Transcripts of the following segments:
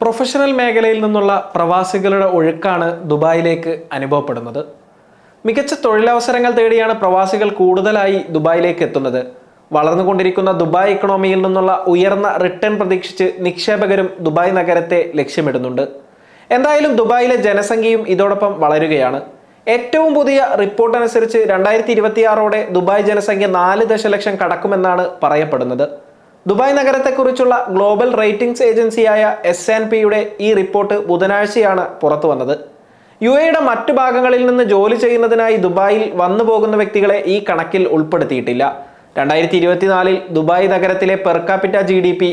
Professional മേഖലയിൽ നിന്നുള്ള പ്രവാസികളുടെ ഒഴുക്കാണ് ദുബായിലേക്ക് അനുഭവപ്പെടുന്നത്. മികച്ച തൊഴിലവസരങ്ങൾ തേടിയാണ് പ്രവാസികൾ കൂടുതലായി ദുബായിലേക്ക് എത്തുന്നത്. വളർന്നുകൊണ്ടിരിക്കുന്ന ദുബായ് ഇക്കണോമിയിൽ നിന്നുള്ള ഉയർന്ന റിട്ടേൺ പ്രതീക്ഷിച്ച് നിക്ഷേപകരും ദുബായ് നഗരത്തെ ലക്ഷ്യമിടുന്നുണ്ട്. എന്തായാലും ദുബായിലെ ജനസംഖ്യയും ഇതോടൊപ്പം വളരുകയാണ്. ഏറ്റവും പുതിയ റിപ്പോർട്ട് അനുസരിച്ച് 2026ഓടെ ദുബായ് ജനസംഖ്യ 4 ദശലക്ഷം കടക്കുമെന്നാണ് പറയപ്പെടുന്നത്. ദുബായ് നഗരത്തെക്കുറിച്ചുള്ള ഗ്ലോബൽ റേറ്റിംഗ്സ് ഏജൻസിയായ S&Pയുടെ ഈ റിപ്പോർട്ട് ബുധനാഴ്ചയാണ് പുറത്തു വന്നത്. UAEയുടെ മറ്റു ഭാഗങ്ങളിൽ നിന്ന് ജോലി ചെയ്യുന്നതിനായി ദുബായിൽ വന്നു പോകുന്ന വ്യക്തികളെ ഈ കണക്കിൽ ഉൾപ്പെടുത്തിയിട്ടില്ല. 2024 ദുബായ് നഗരത്തിലെ പെർ ക്യാപിറ്റ GDP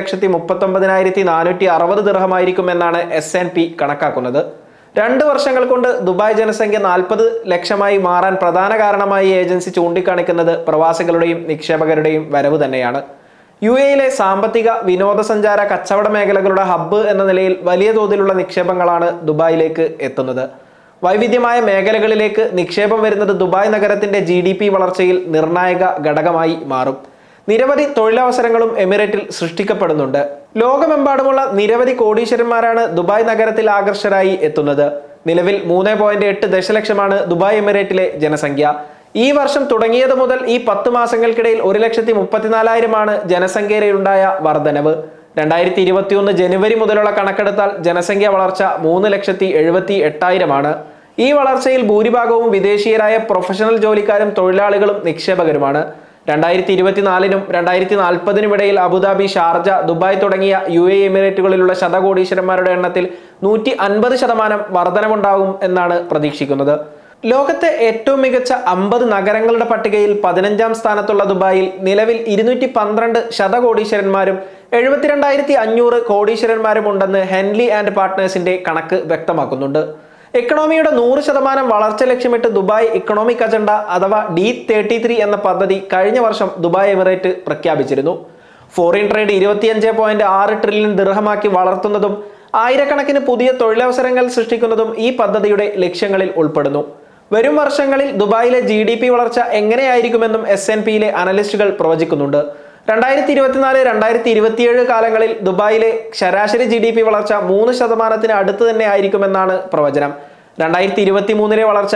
1,39,460 ദിർഹമായിരിക്കുമെന്നാണ് S&P കണക്കാക്കുന്നത്. 2 വർഷങ്ങൾ കൊണ്ട് ദുബായ് ജനസംഖ്യ 40 ലക്ഷമായി മാറാൻ പ്രധാന കാരണമായി ഏജൻസി ചൂണ്ടിക്കാണിക്കുന്നത് പ്രവാസികളുടെയും നിക്ഷേപകരുടെയും വരവ് തന്നെയാണ്. UAEയിലെ സാമ്പത്തിക, വിനോദസഞ്ചാര, കച്ചവട മേഖലകളുടെ ഹബ്ബ് എന്ന നിലയിൽ വലിയ തോതിലുള്ള നിക്ഷേപങ്ങളാണ് ദുബായിലേക്ക് എത്തുന്നത്. വൈവിധ്യമായ മേഖലകളിലേക്ക് നിക്ഷേപം വരുന്നത് ദുബായ് നഗരത്തിന്റെ GDP വളർച്ചയിൽ നിർണായക ഘടകമായി മാറും. നിരവധി തൊഴിലവസരങ്ങളും എമിറേറ്റിൽ സൃഷ്ടിക്കപ്പെടുന്നുണ്ട്. ലോകമെമ്പാടുമുള്ള നിരവധി കോടീശ്വരന്മാരാണ് ദുബായ് നഗരത്തിൽ ആകർഷകരായി എത്തുന്നത്. നിലവിൽ 3.8 ദശലക്ഷമാണ് ദുബായ് എമിറേറ്റിലെ ജനസംഖ്യ. ഈ വർഷം തുടങ്ങിയത് മുതൽ ഈ 10 മാസങ്ങൾക്കിടയിൽ 1,34,000 ജനസംഖ്യയിലുണ്ടായ വർധനവ്. 2021 ജനുവരി മുതലുള്ള കണക്കെടുത്താൽ ജനസംഖ്യ വളർച്ച 3,78,000. ഈ വളർച്ചയിൽ ഭൂരിഭാഗവും വിദേശീയരായ പ്രൊഫഷണൽ ജോലിക്കാരും തൊഴിലാളികളും നിക്ഷേപകരുമാണ്. 2024നും 2040നും ഇടയിൽ അബുദാബി, ഷാർജ, ദുബായ് തുടങ്ങിയ UAE എമിറേറ്റുകളിലുള്ള ശതകോടീശ്വരന്മാരുടെ എണ്ണത്തിൽ 150% വർധനവുണ്ടാകും എന്നാണ് പ്രതീക്ഷിക്കുന്നത്. ലോകത്തെ ഏറ്റവും മികച്ച 50 നഗരങ്ങളുടെ പട്ടികയിൽ 15ാം സ്ഥാനത്തുള്ള ദുബായിൽ നിലവിൽ 212 ശതകോടീശ്വരന്മാരും 72,500 കോടീശ്വരന്മാരും ഉണ്ടെന്ന് ഹെൻലി ആൻഡ് പാർട്ട്നേഴ്സിന്റെ കണക്ക് വ്യക്തമാക്കുന്നുണ്ട്. എക്കണോമിയുടെ 100% വളർച്ച ലക്ഷ്യമിട്ട് ദുബായ് ഇക്കണോമിക് അജണ്ട അഥവാ D33 എന്ന പദ്ധതി കഴിഞ്ഞ വർഷം ദുബായ് എമിറേറ്റ് പ്രഖ്യാപിച്ചിരുന്നു. ഫോറിൻ ട്രേഡ് 25.6 ട്രില്യൺ ദിർഹമാക്കി വളർത്തുന്നതും ആയിരക്കണക്കിന് പുതിയ തൊഴിലവസരങ്ങൾ സൃഷ്ടിക്കുന്നതും ഈ പദ്ധതിയുടെ ലക്ഷ്യങ്ങളിൽ ഉൾപ്പെടുന്നു. വരും വർഷങ്ങളിൽ ദുബായിലെ GDP വളർച്ച എങ്ങനെയായിരിക്കുമെന്നും S&Pയിലെ അനലിസ്റ്റുകൾ പ്രവചിക്കുന്നുണ്ട്. 2024-2027 കാലങ്ങളിൽ ദുബായിലെ ശരാശരി GDP വളർച്ച 3% അടുത്ത് തന്നെ ആയിരിക്കുമെന്നാണ് പ്രവചനം. 2023 വളർച്ച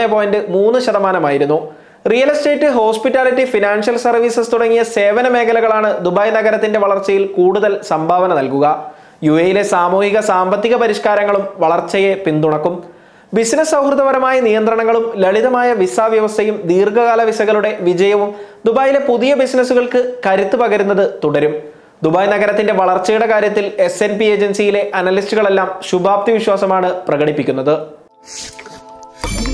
3.3%. Real estate, hospitality, financial services തുടങ്ങിയ സേവന മേഖലകളാണ് ദുബായ് നഗരത്തിന്റെ വളർച്ചയിൽ കൂടുതൽ സംഭാവന നൽകുക. UAEയിലെ സാമൂഹിക സാമ്പത്തിക പരിഷ്കാരങ്ങളും വളർച്ചയെ പിന്തുണക്കും. ബിസിനസ് സൗഹൃദപരമായ നിയന്ത്രണങ്ങളും ലളിതമായ വിസ വ്യവസ്ഥയും ദീർഘകാല വിസകളുടെ വിജയവും ദുബായിലെ പുതിയ ബിസിനസ്സുകൾക്ക് കരുത്ത് പകരുന്നത് തുടരും. ദുബായ് നഗരത്തിന്റെ വളർച്ചയുടെ കാര്യത്തിൽ S&P ഏജൻസിയിലെ അനലിസ്റ്റുകളെല്ലാം ശുഭാപ്തി വിശ്വാസമാണ് പ്രകടിപ്പിക്കുന്നത്.